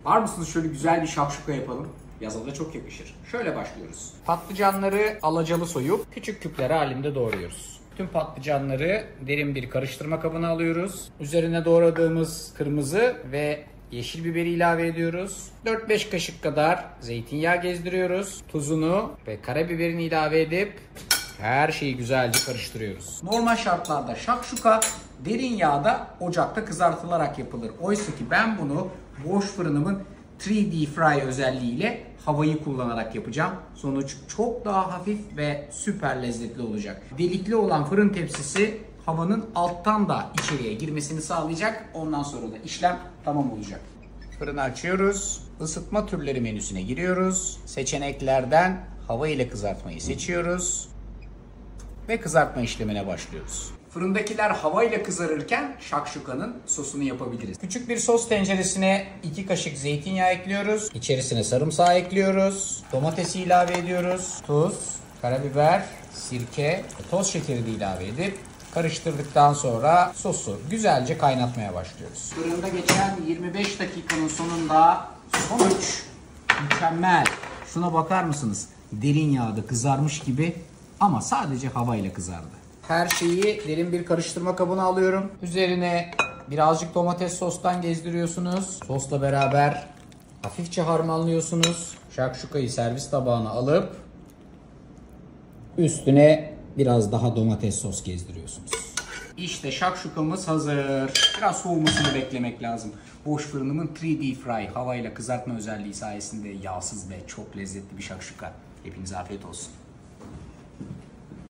Var mısınız şöyle güzel bir şakşuka yapalım? Yaza da çok yakışır. Şöyle başlıyoruz. Patlıcanları alacalı soyup küçük küpler halinde doğruyoruz. Tüm patlıcanları derin bir karıştırma kabına alıyoruz. Üzerine doğradığımız kırmızı ve yeşil biberi ilave ediyoruz. 4-5 kaşık kadar zeytinyağı gezdiriyoruz. Tuzunu ve karabiberini ilave edip her şeyi güzelce karıştırıyoruz. Normal şartlarda şakşuka derin yağda ocakta kızartılarak yapılır. Oysa ki ben bunu boş fırınımın 3D Fry özelliğiyle havayı kullanarak yapacağım. Sonuç çok daha hafif ve süper lezzetli olacak. Delikli olan fırın tepsisi havanın alttan da içeriye girmesini sağlayacak. Ondan sonra da işlem tamam olacak. Fırını açıyoruz. Isıtma türleri menüsüne giriyoruz. Seçeneklerden hava ile kızartmayı seçiyoruz. Ve kızartma işlemine başlıyoruz. Fırındakiler hava ile kızarırken şakşukanın sosunu yapabiliriz. Küçük bir sos tenceresine 2 kaşık zeytinyağı ekliyoruz. İçerisine sarımsağı ekliyoruz. Domatesi ilave ediyoruz. Tuz, karabiber, sirke, toz şekeri de ilave edip karıştırdıktan sonra sosu güzelce kaynatmaya başlıyoruz. Fırında geçen 25 dakikanın sonunda sonuç mükemmel. Şuna bakar mısınız? Derin yağda kızarmış gibi ama sadece havayla kızardı. Her şeyi derin bir karıştırma kabına alıyorum. Üzerine birazcık domates sostan gezdiriyorsunuz. Sosla beraber hafifçe harmanlıyorsunuz. Şakşukayı servis tabağına alıp üstüne biraz daha domates sos gezdiriyorsunuz. İşte şakşukamız hazır. Biraz soğumasını beklemek lazım. Boş fırınımın 3D Fry havayla kızartma özelliği sayesinde yağsız ve çok lezzetli bir şakşuka. Hepinize afiyet olsun.